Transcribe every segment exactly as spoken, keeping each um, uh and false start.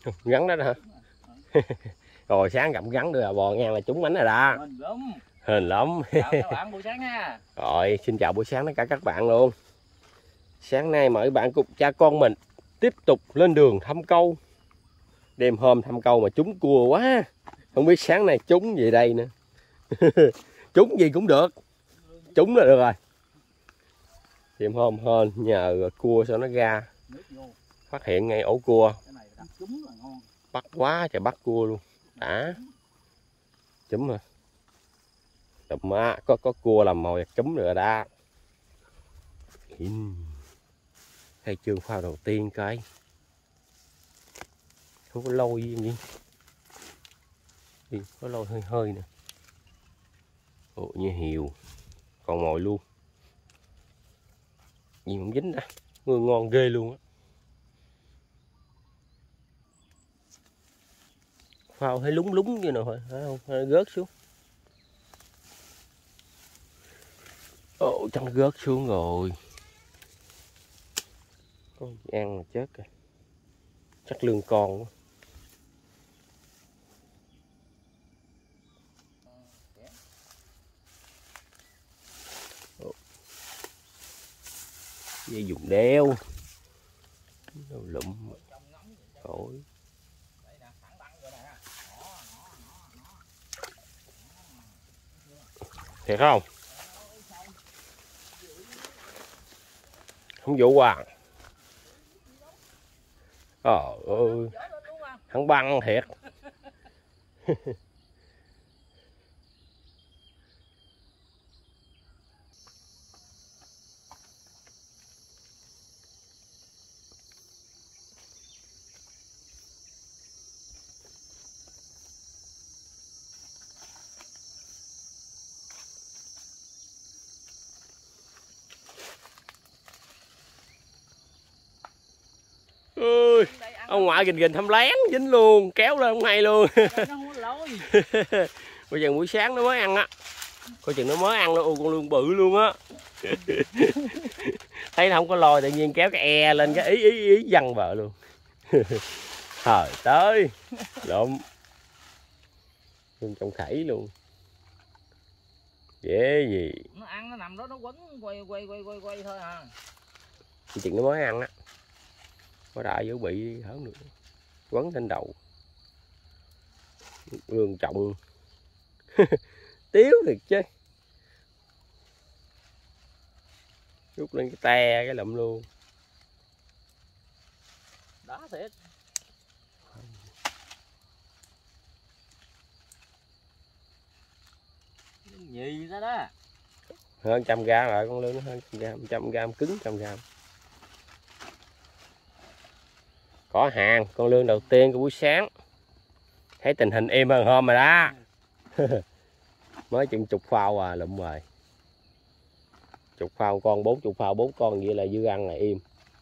Gắn đó hả? Rồi sáng gặp gắn đưa à bò ngang là trúng bánh rồi đó. Hình lắm. Hình lắm. Chào các bạn buổi sáng ha. Rồi xin chào buổi sáng tất cả các bạn luôn. Sáng nay mời bạn cùng cha con mình tiếp tục lên đường thăm câu. Đêm hôm thăm câu mà trúng cua quá. Không biết sáng nay trúng gì đây nữa. Trúng gì cũng được. Trúng là được rồi. Đêm hôm hơn nhờ cua sao nó ra. Phát hiện ngay ổ cua. Bắt quá trời bắt cua luôn. Đã. Chấm hả? Đập má, có có cua làm mồi chấm rồi đó. Khai trương phao đầu tiên coi. Không có lôi gì gì. Đi, có lôi hơi hơi nè. Ồ như hiều. Còn mồi luôn. Gì không dính đã. Mưa ngon ghê luôn á. Phao thấy lúng lúng như nào phải không? Hay rớt xuống. Ồ chắc rớt xuống rồi. Con ăn mà chết rồi. Chắc lương con quá. Dây dùng đeo. Đâu lụm. Ôi. Thiệt không? Không vụ à. Ờ ơi. Thằng băng thiệt. Ôi, ông ngoại gình gình thăm lén dính luôn, kéo lên ngay luôn. Bây giờ buổi sáng nó mới ăn á. Coi chừng nó mới ăn luôn, con lươn bự luôn á. Thấy nó không có lôi tự nhiên kéo cái e lên cái ý ý ý văng vợ luôn. Trời tới. Lộn. Luôn trong khẩy luôn. Dễ gì. Nó ăn nó nằm đó nó quấn quay quay quay quay quay thôi à. Coi chừng nó mới ăn á. Có đại dấu bị hở nữa. Quấn lên đầu. Lương trọng. Tiếu thiệt chứ. Rút lên cái te cái lụm luôn. Đó thiệt. Gì đó đó. Hơn trăm gram rồi con lươn nó hơn trăm gram, trăm gram cứng trăm gram. Có hàng, con lươn đầu tiên của buổi sáng. Thấy tình hình êm hơn hôm rồi đó. Mới chừng chục phao à lụm rồi. Chục phao con, bốn chục phao, bốn con vậy là dư ăn là im.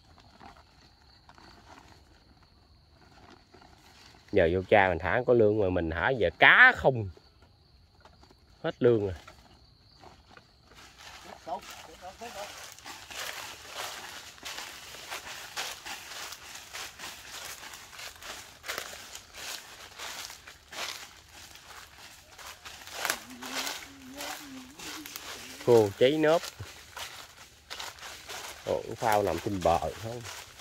Giờ vô cha mình thả có lương mà mình thả giờ cá không. Hết lương rồi. Cô cháy nớp. Ồ, phao nằm trên bờ không.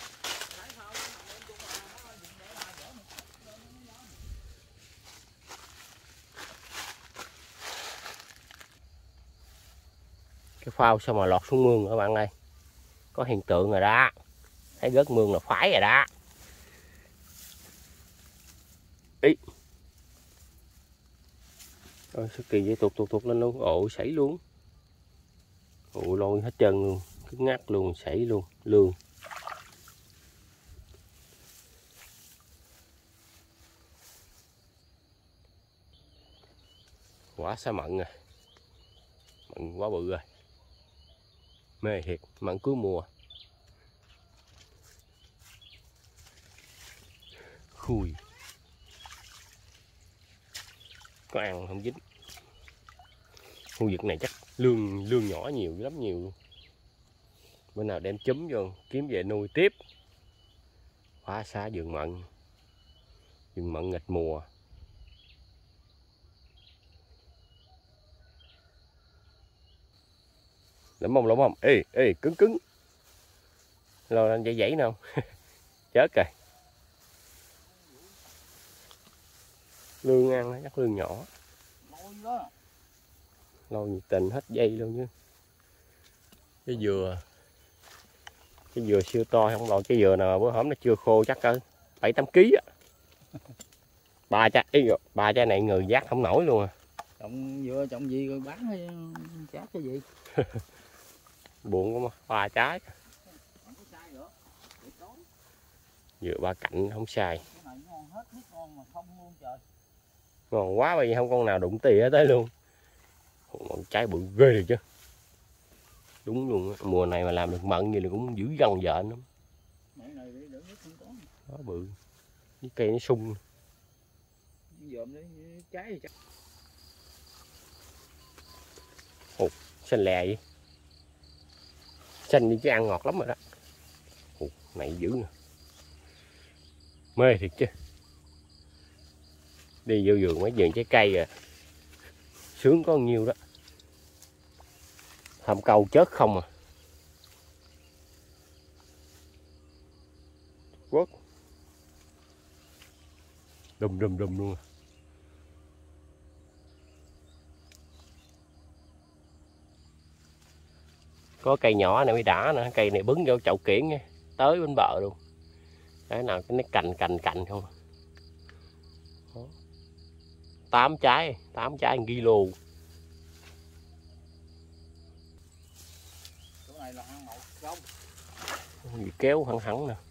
Cái phao sao mà lọt xuống mương các bạn ơi. Có hiện tượng rồi đó. Thấy rớt mương là phải rồi đó. Ý. Ôi sao kỳ vậy, tụt tụt tụt lên luôn. Ồ sảy luôn. Ồ lôi hết chân luôn. Cứ ngắt luôn, sảy luôn. Lương. Quả sa mận rồi. Mận quá bự rồi. Mê thiệt, mận cuối mùa. Khui. Có ăn không dính. Khu vực này chắc lương lương nhỏ nhiều lắm nhiều luôn. Bữa nào đem chấm vô kiếm về nuôi tiếp. Quá xa vườn mận. Rừng mận nghịch mùa. Lắm không, lắm không? Ê, ê, cứng cứng. Lâu anh dãy dãy nào. Chết rồi. Lương ăn, chắc lương nhỏ. Lâu nhiệt tình hết dây luôn chứ. Cái dừa. Cái dừa siêu to, không lộn cái dừa nào bữa hổm nó chưa khô chắc cỡ bảy tám ký á. Ba trái, ý, ba trái này người vác không nổi luôn à. Trồng dừa trồng gì rồi bán hay chát cái gì? Buồn quá, ba trái. Dừa ba cạnh không sai. Cái này ngon hết, nước ngon mà không luôn trời. Ngon quá bởi vì không con nào đụng tỉa tới luôn. Một trái bự ghê rồi chứ. Đúng luôn, mùa này mà làm được mận gì là cũng dữ gần vợ lắm. Đó bự. Cái cây nó sung. Trái chắc. Ồ, xanh lè vậy. Xanh như cái ăn ngọt lắm rồi đó. Ồ, này dữ nè. Mê thiệt chứ. Đi vô vườn mấy vườn trái cây à. Sướng có nhiêu đó. Hầm câu chết không à. Quất. Đùm đùm đùm luôn. Có cây nhỏ này mới đã nữa, cây này bứng vô chậu kiển nha, tới bên bờ luôn. Cái nào cái nó cành cành cành không. tám trái, tám trái một kilo. Chỗ này là hang mậu không. Gì kéo hẳn hẳn nè.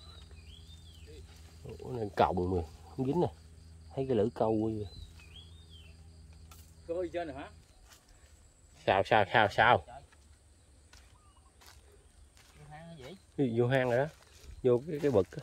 Nên còng mà không dính nè. Thấy cái lưỡi câu rồi. Khơi trên này hả? Sao sao sao sao? Gì? Vô hang rồi đó. Vô cái cái bực á.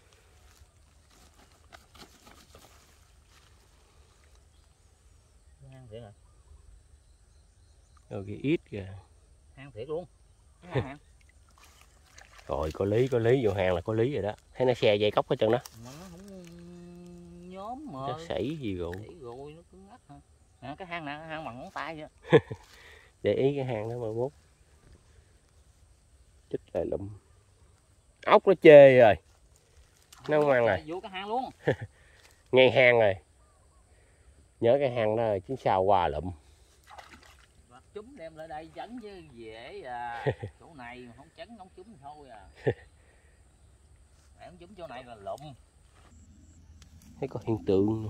Hang thiệt hả? Rồi cái ít kìa. Hang thiệt luôn. Hang. Rồi có lý có lý, vô hang là có lý rồi đó. Thấy nó xe dây cốc hết trơn đó. Mà nó không nhóm mà. Chắc sảy gì rồi. Sảy rồi nó cứng ngắt hả? À, cái hang nè, hang bằng ngón tay vậy. Để ý cái hang đó mà mốt. Chích lại lụm. Ốc nó chê rồi. Nó không ăn rồi. Vô cái hang luôn. Ngay hang rồi. Nhớ cái hang đó rồi chứ sao qua lụm. Chúng đem lại đây chấn chứ dễ à. Chỗ này không chấn không chúng thôi à. Mẹ không chúng chỗ này là lụm. Thấy có hiện tượng.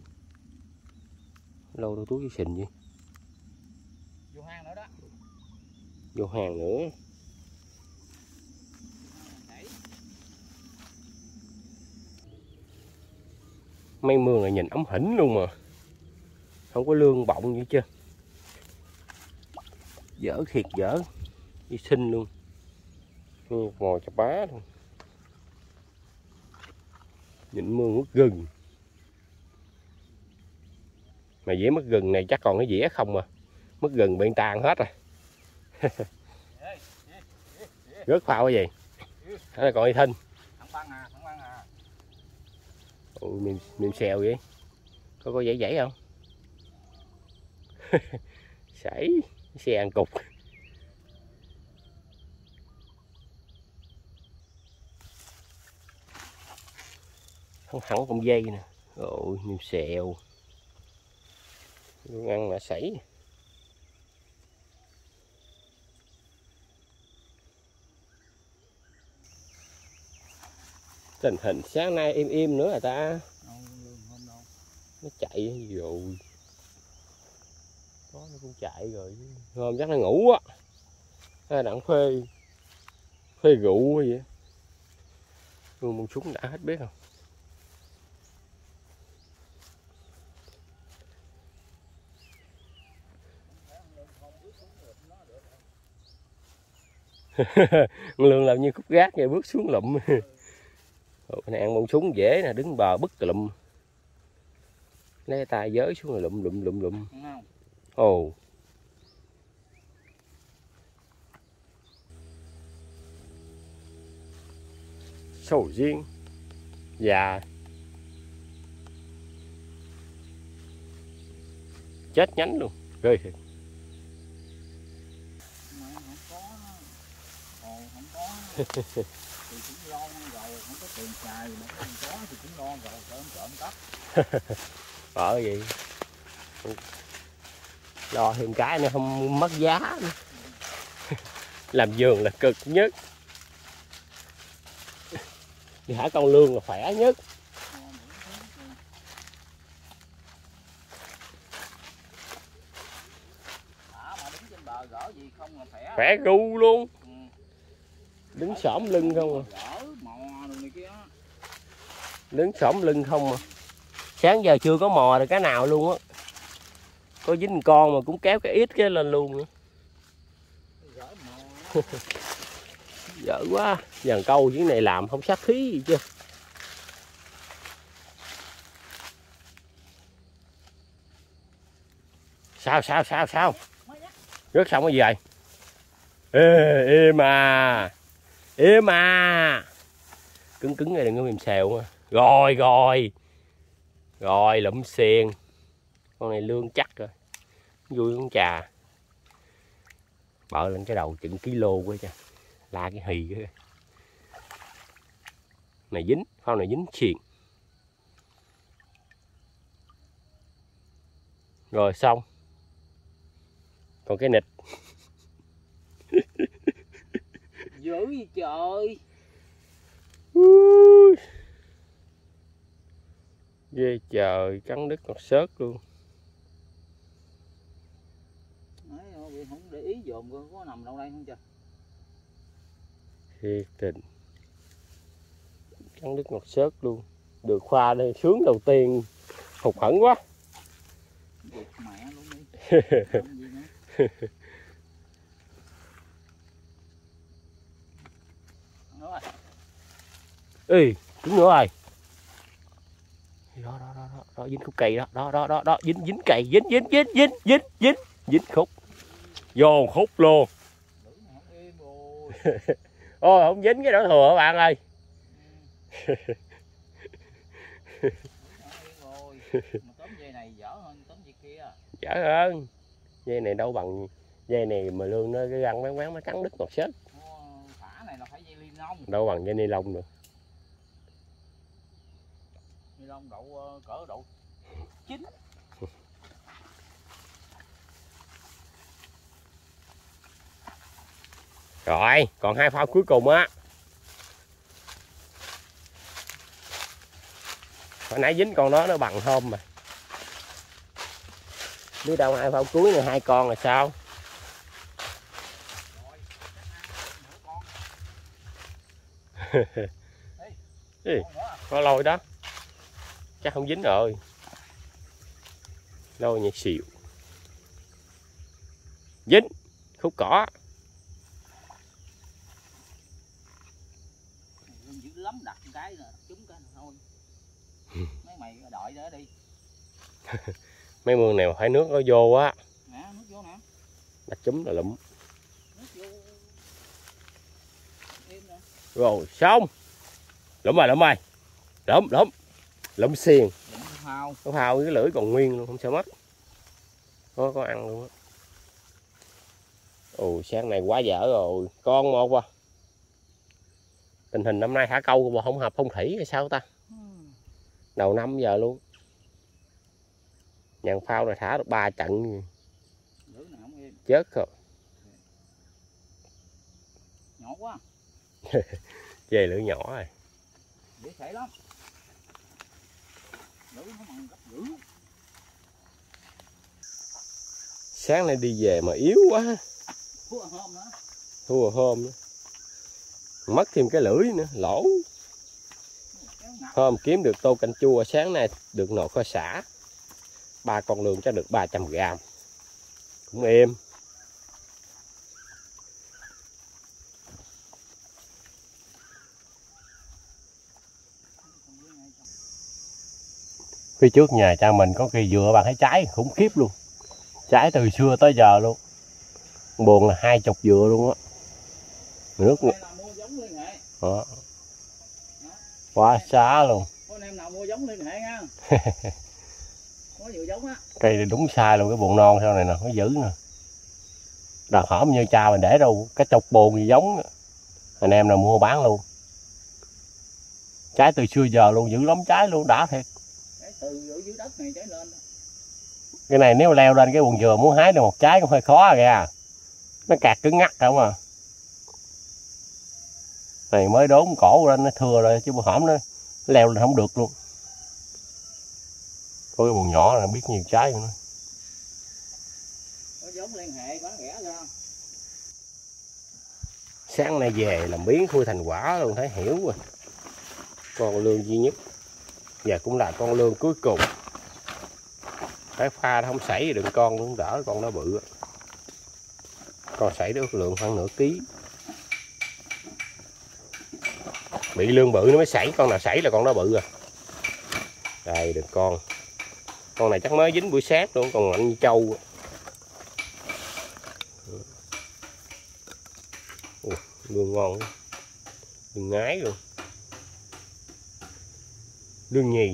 Lâu đâu túi cái xình gì. Vô hang nữa đó. Vô hang nữa. Mấy mương này nhìn ấm hỉnh luôn mà. Không có lương bọng gì chứ. Dở thiệt dở. Đi xinh luôn. Ngồi cho bá luôn. Nhìn mương mất gừng. Mà dĩa mất gừng này chắc còn cái dĩa không mà. Mất gừng bị tàn hết rồi. Rớt phao cái gì? Đó là còn y thinh. Thằng băng à, thằng băng à. Ôi mềm, mềm xèo vậy. Có có dãy dãy không? Sảy xe ăn cục. Không hẳn con dây nè. Ôi mềm xèo. Luôn ăn là sảy. Tình hình sáng nay im im nữa rồi ta. Nó chạy gì rồi. Có nó cũng chạy rồi. Hôm chắc nó ngủ á. Hay đặng phê. Phê rượu hay vậy. Luôn một súng đã hết biết không. Lương làm như khúc gác vậy bước xuống lụm. Này ăn bông súng dễ nè, đứng bờ bứt lụm. Lấy tay giới xuống rồi lụm lụm lụm lụm. Ồ. Sầu riêng. Dạ. chết nhánh luôn, ghê thiệt. Mà không có hồ không có thì cũng lo rồi, không có tiền xài mà không có thì cũng lo rồi trộm trộm cắp. Bởi vậy lo thêm cái nữa không mất giá nữa. Làm vườn là cực nhất, đi thả con lương là khỏe nhất. À, mà đứng trên bờ gỡ gì không là khỏe. Khỏe ru luôn. Ừ. Đứng xổm lưng không à. Gỡ mò đồ này kia. Đứng xổm lưng không à. Sáng giờ chưa có mò được cái nào luôn á. Có dính con mà cũng kéo cái ít cái lên luôn nữa. Dở quá. Dàn câu chuyến này làm không sát khí gì chứ. Sao sao sao sao. Rớt xong cái gì vậy? Ê, êm à. Êm à. Cứng cứng này đừng có mềm xèo nha. Rồi rồi. Rồi lụm xiền. Con này lương chắc rồi. Vui con trà. Bợ lên cái đầu chừng kilo quá cha. La cái hì cái. Này dính, phao này dính xiền. Rồi xong. Còn cái nịch. Dữ gì trời. Ui. Ghê trời, cắn đứt ngọt xớt luôn. Đấy, không để ý dòm coi có nằm đâu đây không trời. Thiệt tình. Cắn đứt ngọt xớt luôn. Được khoa đây sướng đầu tiên. Hụt hẫng quá. Giật mẹ luôn đi. Làm gì nữa. Rồi. Ê, đúng nữa rồi. Đó đó đó đó, đó dính khúc cây đó, đó đó đó, đó dính dính cây, dính dính dính dính dính dính dính khúc. Vô khúc luôn. Ôi không dính cái đổ thừa các bạn ơi. Mà tóm dây này dở hơn tóm dây kia. Dở hơn. Dây này đâu bằng dây này mà lương nó cái răng quán quán nó cắn đứt ngọt xớt. Thả này là phải dây ni lông. Đâu bằng dây ni lông được. Ni lông đậu cỡ đậu chín. Rồi, còn hai phao cuối cùng á. Hồi nãy dính con đó nó bằng hôm mà. Biết đâu hai phao cuối này hai con là sao? Ê, có lôi đó. Chắc không dính rồi. Lôi nhẹ xịu. Dính. Khúc cỏ. Dữ lắm đặt cái là trúng cái thôi. Mấy mày đợi đó đi. Mấy mương này mà phải nước nó vô á. Nè, nước vô nè. Đặt trúng là lụm. Nước vô. Em nè. Rồi xong. Lụm rồi lụm rồi. Lụm lụm. Lụm xiền. Lụm phao. Có phao cái lưỡi còn nguyên luôn, không sợ mất. Có có ăn luôn á. Ồ sáng này quá dở rồi. Con một à. Tình hình năm nay thả câu mà không hợp phong thủy hay sao ta? Đầu năm giờ luôn. Nhàn phao rồi thả được ba trận. Chết rồi. Nhỏ quá. Về lưỡi nhỏ rồi. Dễ xảy lắm. Lưỡi nó bằng gấp dữ. Sáng nay đi về mà yếu quá. Thua hôm nữa. Thua hôm nữa. Mất thêm cái lưỡi nữa, lỗ. Hôm kiếm được tô canh chua, sáng nay được nồi kho xả. Ba con lương chắc được ba trăm gram. Cũng êm. Phía trước nhà cha mình có cây dừa bạn thấy trái khủng khiếp luôn. Trái từ xưa tới giờ luôn. Buồn là hai chục dừa luôn á. Nước đó. Quá xá luôn. Có anh em nào mua giống liên hệ nha. Có nhiều giống á. Cây này đúng sai luôn, cái bồn non theo này nè, nó dữ nè. Đàn hổm như cha mình để đâu cái chục bồn gì giống. Anh em nào mua bán luôn. Trái từ xưa giờ luôn, dữ lắm trái luôn, đã thiệt. Trái từ dưới đất này trái lên. Cái này nếu leo lên cái bồn dừa muốn hái được một trái cũng hơi khó kìa. Nó cạt cứng ngắt không à. Này mới đốn cổ lên nó thưa rồi chứ hổm nó leo lên không được luôn. Có cái bồn nhỏ là biết nhiều trái nữa. Có giống liên hệ bán rẻ ra. Sáng nay về làm biến khui thành quả luôn, thấy hiểu rồi. Con lương duy nhất và cũng là con lương cuối cùng. Cái pha nó không sảy đừng con cũng đỡ, con nó bự. Con sảy được lượng khoảng nửa ký. Bị lương bự nó mới sảy, con nào sảy là con nó bự rồi. Đây được con. Con này chắc mới dính buổi sáng luôn, còn mạnh như trâu. Ủa, lương ngon. Lương ngái luôn. Lương nhì.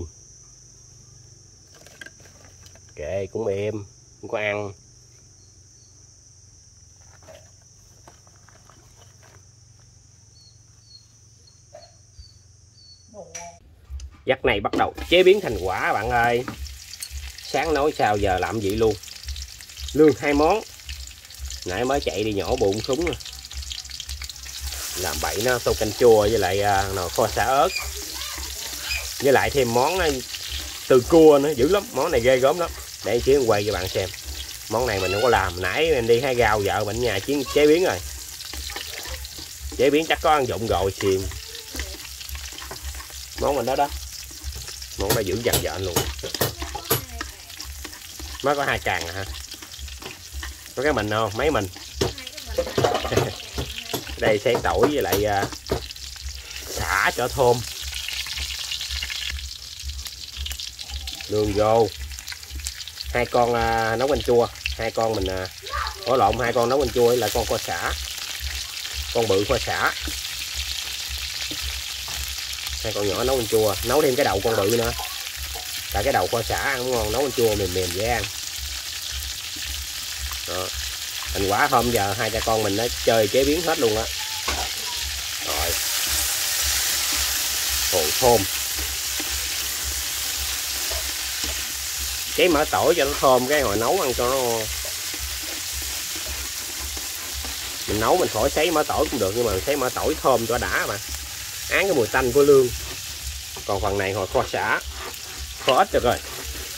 Kệ cũng êm, không có ăn. Giấc này bắt đầu chế biến thành quả bạn ơi. Sáng nói sao giờ làm vậy luôn. Lương hai món. Nãy mới chạy đi nhổ bụng súng rồi. Làm bậy nó tô canh chua với lại à, nồi kho xả ớt. Với lại thêm món từ cua nữa, dữ lắm. Món này ghê gớm lắm. Để xíu quay cho bạn xem. Món này mình không có làm. Nãy mình đi hái rau vợ mình nhà chiến chế biến rồi. Chế biến chắc có ăn dụng rồi xiêm. Món mình đó đó. Món đó giữ dằn dợn luôn. Mới có hai càng à ha. Có cái mình không? Mấy mình. Đây xay tỏi với lại uh, xả cho thơm. Đường vô. Hai con uh, nấu canh chua. Hai con mình uh, ổ lộn hai con nấu canh chua với lại con kho xả. Con bự kho xả. Hai con nhỏ nấu canh chua. Nấu thêm cái đầu con bự nữa. Tại cái đầu kho xả ăn cũng ngon. Nấu canh chua mềm mềm dễ ăn. Đó. Thành quả hôm giờ hai cha con mình nó chơi chế biến hết luôn á. Rồi. Hồ thơm. Chế mỡ tỏi cho nó thơm cái hồi nấu ăn cho nó ngon. Mình nấu mình khỏi sấy mỡ tỏi cũng được, nhưng mà sấy mỡ tỏi thơm cho đã mà. Án cái mùi tanh của lương. Còn phần này hồi kho xả. Kho ít được rồi.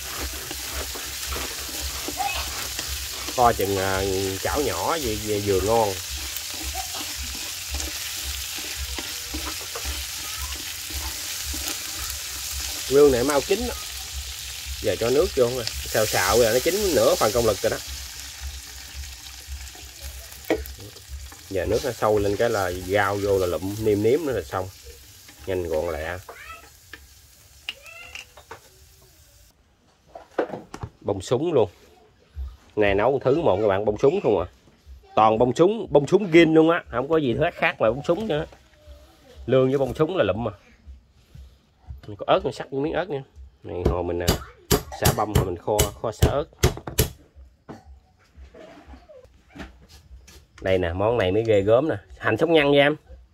Kho chừng uh, chảo nhỏ gì, gì vừa ngon. Lương này mau chín đó. Giờ cho nước vô rồi. Xào xào rồi nó chín nửa phần công lực rồi đó. Giờ nước nó sâu lên cái là rau vô là lụm nêm nếm nữa là xong. Nhanh gọn lẹ. Bông súng luôn. Này nấu một thứ một các bạn, bông súng không à. Toàn bông súng, bông súng gin luôn á, không có gì khác khác mà bông súng nữa. Lương với bông súng là lụm mà. Có ớt mình sắc những miếng ớt nha. Này hồi mình xả bông rồi mình kho kho xả ớt. Đây nè, món này mới ghê gớm nè, hành sống nhăn nha em.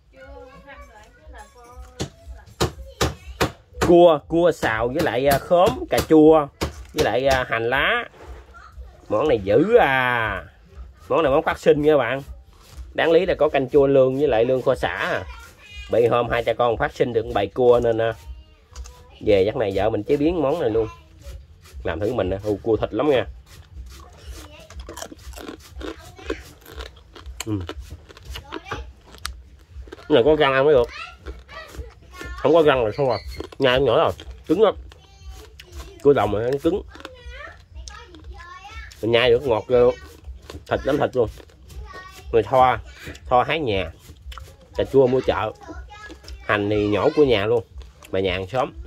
Cua, cua xào với lại khóm, cà chua với lại hành lá. Món này dữ à. Món này món phát sinh nha các bạn. Đáng lý là có canh chua lương với lại lương kho xả à. Bị hôm hai cha con phát sinh được bầy cua nên về chắc này vợ mình chế biến món này luôn. Làm thử mình nè, cua thịt lắm nha. Ừ. Cái này có răng ăn mới được. Không có răng là thôi à. Nhai nhỏ rồi, cứng lắm. Cua đồng mà nó cứng. Mình nhai được ngọt vô. Thịt lắm thịt luôn. Rồi thoa, thoa hái nhà. Cà chua mua chợ. Hành thì nhổ của nhà luôn. Bà nhà hàng xóm.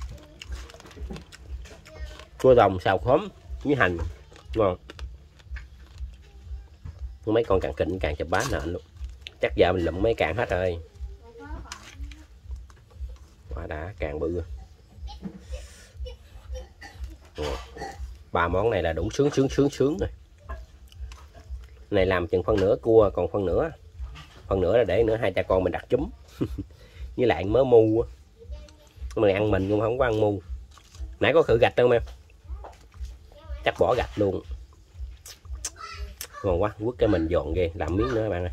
Cua đồng xào khóm với hành. Ngon. Mấy con càng kịnh càng chập bá nện luôn. Chắc giờ mình lụm mấy càng hết rồi. Quá đã càng bự rồi. Ba món này là đủ sướng sướng sướng sướng rồi. Này làm chừng phân nửa cua, còn phân nửa phần nữa là để nữa hai cha con mình đặt trúm. Với lại mớ mu á, mình ăn mình cũng không có ăn mu. Nãy có khử gạch không em? Chắc bỏ gạch luôn. Ngon quá, quất cái mình giòn ghê, làm miếng nữa các bạn ơi.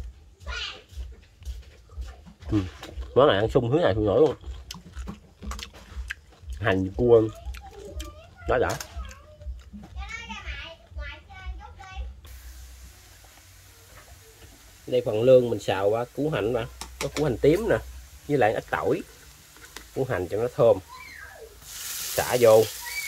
Ừ. Món này ăn sung hướng này không nổi luôn. Hành cua đó đã. Đây phần lương mình xào qua củ hành mà, có củ hành tím nè, với lại ít tỏi, củ hành cho nó thơm. Xả vô,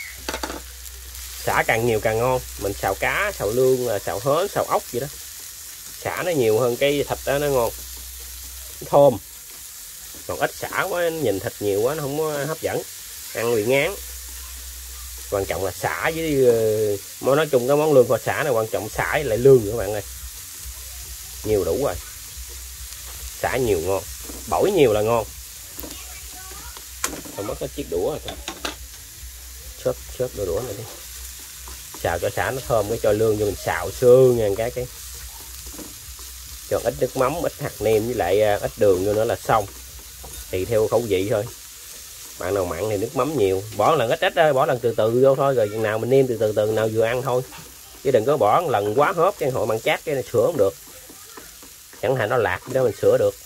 xả càng nhiều càng ngon. Mình xào cá, xào lương, là xào hến, xào ốc vậy đó. Xả nó nhiều hơn cái thịt đó, nó ngon, nó thơm. Còn ít xả quá, nhìn thịt nhiều quá nó không có hấp dẫn, ăn bị ngán. Quan trọng là xả với uh, nói chung cái món lương kho xả này quan trọng xả với lại lương nữa các bạn ơi. Nhiều đủ rồi, xả nhiều ngon, bổi nhiều là ngon. Còn mất cái chiếc đũa rồi, xốp xốp đôi đũa này đi. Xào cho xả nó thơm, cái cho lương vô mình xào xương nha cái cái cho ít nước mắm, ít hạt nêm với lại ít đường vô nữa là xong. Tùy theo khẩu vị thôi, bạn nào mặn thì nước mắm nhiều, bỏ lần ít ít thôi, bỏ lần từ từ vô thôi, rồi nào mình nêm từ từ từ nào vừa ăn thôi, chứ đừng có bỏ lần quá hớp cái hội mặn chát cái này sửa không được. Chẳng hạn nó lạc đó mình sửa được.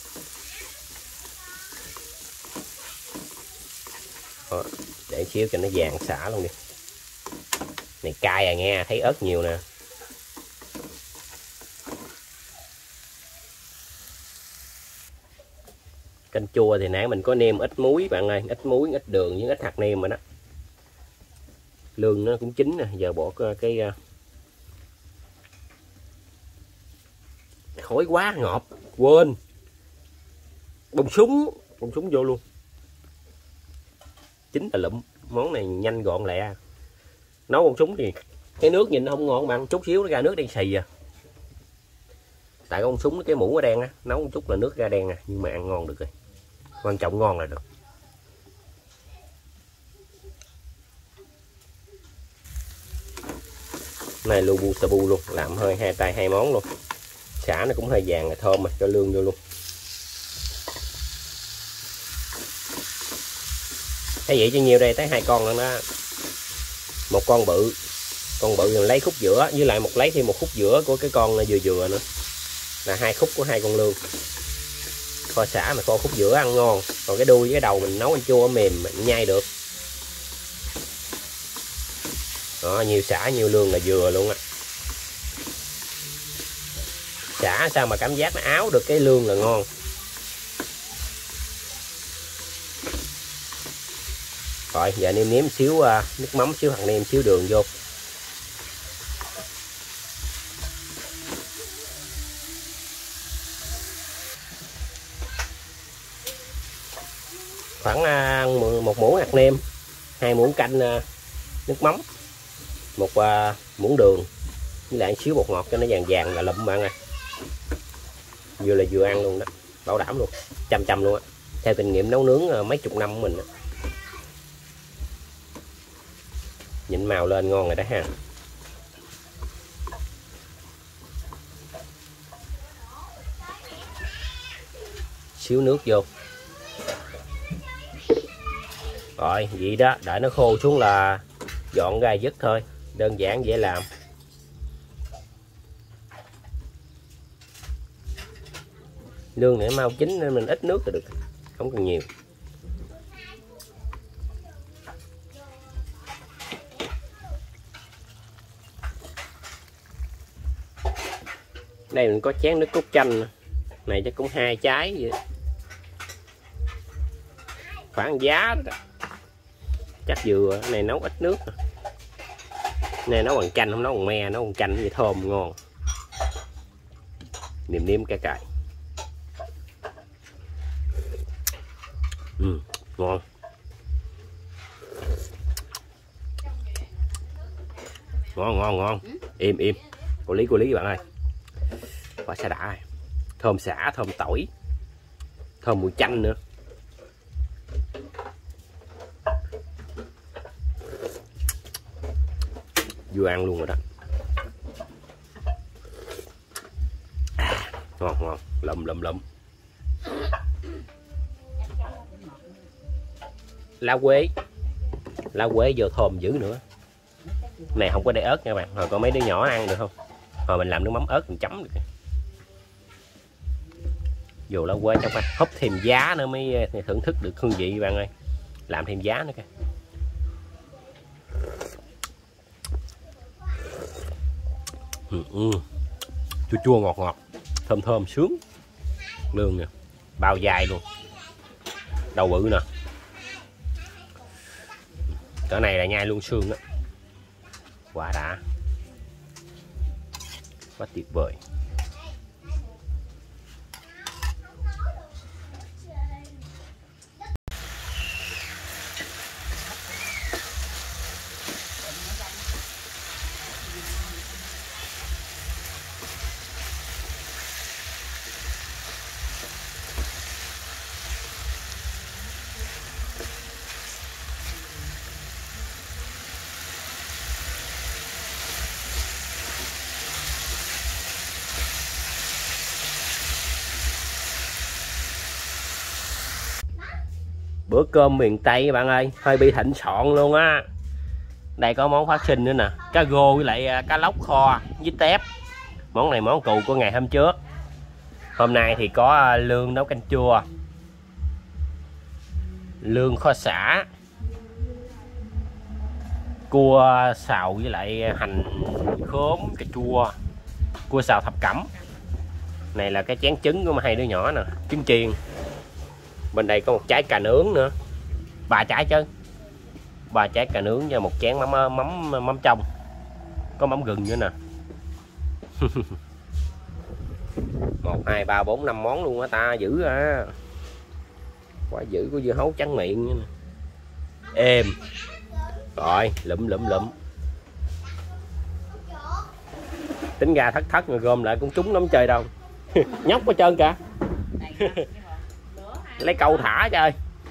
Đó, để xíu cho nó vàng xả luôn đi. Này cay à nghe, thấy ớt nhiều nè. Canh chua thì nãy mình có nêm ít muối bạn ơi, ít muối, ít đường với ít hạt nêm rồi đó. Lương nó cũng chín nè, giờ bỏ cái khói quá ngọt, quên bông súng, bông súng vô luôn. Chín là lụm, món này nhanh gọn lẹ. Nấu bông súng thì cái nước nhìn nó không ngon bằng, chút xíu nó ra nước đen xì à. Tại con súng cái mũ nó đen á, nấu một chút là nước ra đen à, nhưng mà ăn ngon được rồi. Quan trọng ngon là được. Này lu bu sa bu luôn, làm hơi hai tay hai món luôn. Xả nó cũng hơi vàng là thơm mà, cho lương vô luôn. Thế vậy cho nhiều đây, tới hai con nữa đó. Một con bự, con bự rồi lấy khúc giữa, với lại một lấy thêm một khúc giữa của cái con vừa vừa nữa, là hai khúc của hai con lương. Kho xả mà kho khúc giữa ăn ngon, còn cái đuôi với cái đầu mình nấu ăn chua mềm mình nhai được. Đó, nhiều xả nhiều lương là vừa luôn á. Xả sao mà cảm giác nó áo được cái lương là ngon. Rồi giờ nêm nếm xíu uh, nước mắm, xíu hạt nêm, xíu đường vô. Khoảng uh, một muỗng hạt nêm, hai muỗng canh uh, nước mắm, một uh, muỗng đường, với lại xíu bột ngọt cho nó vàng vàng là lụm bạn ơi. Vừa là vừa ăn luôn đó, bảo đảm luôn, trăm trăm luôn á. Theo kinh nghiệm nấu nướng uh, mấy chục năm của mình đó. Nhìn màu lên ngon rồi đó ha. Xíu nước vô. Rồi vậy đó, đợi nó khô xuống là dọn ra dứt thôi, đơn giản dễ làm. Lương này mau chín nên mình ít nước là được, không cần nhiều. Đây mình có chén nước cốt chanh này chắc cũng hai trái vậy, khoảng giá đó. Chắc vừa này nấu ít nước, này nấu bằng chanh không nấu bằng me, nấu bằng chanh vậy thơm ngon, niềm nếm cay cay. Ừ, ngon. Ngon ngon ngon. Im im. Cô lý cô lý các bạn ơi. Quả xả đã, thơm xả, thơm tỏi, thơm mùi chanh nữa. vừa ăn luôn rồi đó. À, ngon ngon, lụm lụm lụm. Lá quế, lá quế vô thơm dữ nữa. Này không có để ớt nha bạn, rồi có mấy đứa nhỏ ăn được không? Rồi mình làm nước mắm ớt mình chấm được. Vô lá quế trong ăn, húp thêm giá nữa mới thưởng thức được hương vị bạn ơi. Làm thêm giá nữa kìa. Ừ, ừ. Chua chua ngọt ngọt, thơm thơm sướng. Lương nè, bao dài luôn. Đầu bự nè. Cỡ này là nhai luôn xương đó. Quá đã. Quá tuyệt vời. Bữa cơm miền Tây bạn ơi, hơi bị thịnh soạn luôn á. Đây có món phát sinh nữa nè, cá rô với lại cá lóc kho với tép. Món này món cụ của ngày hôm trước. Hôm nay thì có lương nấu canh chua, lương kho sả, cua xào với lại hành khóm, cà chua, cua xào thập cẩm. Này là cái chén trứng của hai đứa nhỏ nè, trứng chiên. Bên đây có một trái cà nướng nữa, ba trái chứ, ba trái cà nướng và một chén mắm mắm mắm trong, có mắm gừng nữa nè. Một hai ba bốn năm món luôn á ta, dữ à, quá dữ. Có dưa hấu trắng miệng nữa nè. Êm rồi, lụm lụm lụm. Tính ra thất thất mà gom lại cũng trúng lắm chơi đâu. Nhóc có trơn cả. Lấy câu thả chơi.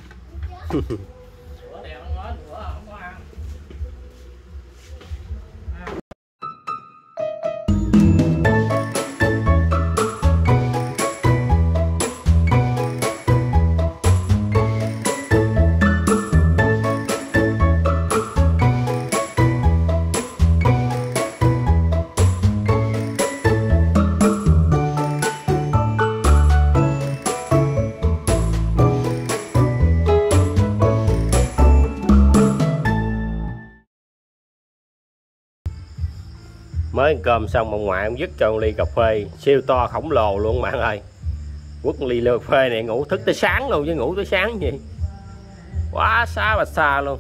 Mới ăn cơm xong ông ngoại ông dứt cho một ly cà phê siêu to khổng lồ luôn bạn ơi. Quất ly cà phê này ngủ thức tới sáng luôn, chứ ngủ tới sáng gì quá xa và xa luôn.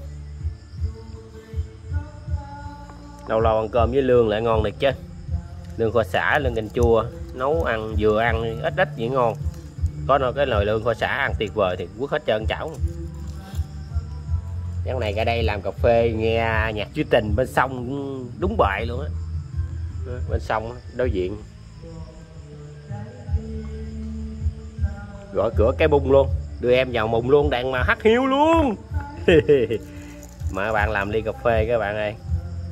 Lâu lâu ăn cơm với lương lại ngon được chứ. Lương kho sả, lương canh chua nấu ăn vừa ăn ít ít vậy ngon. Có nó cái nồi lương kho sả ăn tuyệt vời thì quất hết trơn chảo. Cái này ra đây làm cà phê nghe nhạc trữ tình bên sông đúng bài luôn á. Bên sông đối diện, gọi cửa cái bung luôn, đưa em vào mùng luôn, đang mà hắt hiu luôn. Mà các bạn làm ly cà phê các bạn ơi,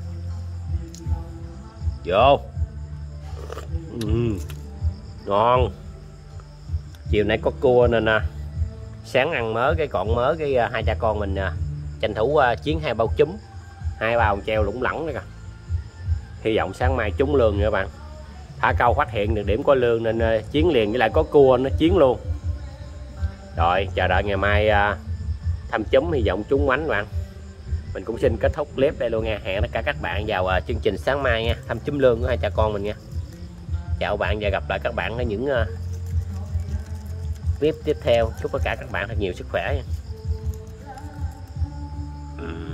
vô. Ừ, ngon. Chiều nay có cua nên nè, sáng ăn mớ cái còn mớ cái hai cha con mình nè, tranh thủ uh, chiến hai bao chúm, hai bao treo lủng lẳng nữa kìa. Hy vọng sáng mai trúng lương nha các bạn. Thả câu phát hiện được điểm có lương nên uh, chiến liền, với lại có cua nó chiến luôn. Rồi chờ đợi ngày mai uh, thăm chúm, hy vọng trúng mánh bạn. Mình cũng xin kết thúc clip đây luôn nha. Hẹn tất cả các bạn vào uh, chương trình sáng mai nha, thăm chúm lương của hai cha con mình nha. Chào bạn và gặp lại các bạn ở những uh, clip tiếp theo. Chúc tất cả các bạn thật nhiều sức khỏe nha.